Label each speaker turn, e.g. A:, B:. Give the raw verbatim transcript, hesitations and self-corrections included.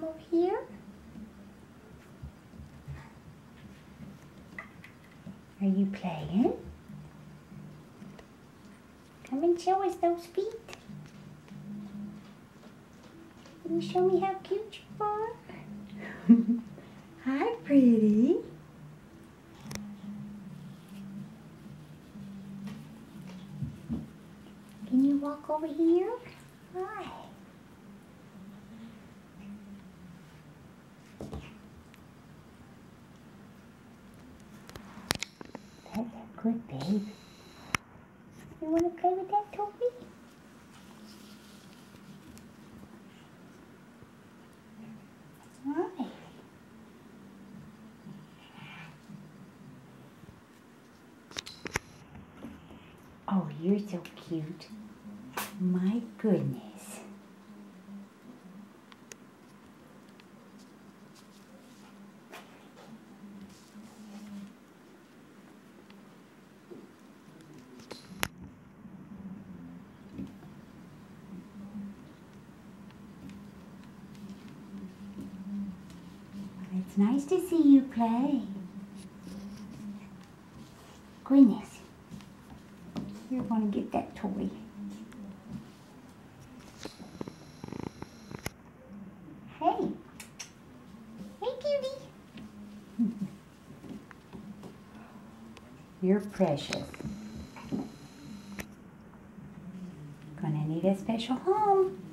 A: come over here? Are you playing? Come and show us those feet. Can you show me how cute you are? Hi, pretty. Can you walk over here? Hi. That's a good babe. You want to play with that Toby? Hi. Oh, you're so cute. My goodness. It's nice to see you play. Goodness. You're going to get that toy. Hey. Hey, cutie. You're precious. Gonna need a special home.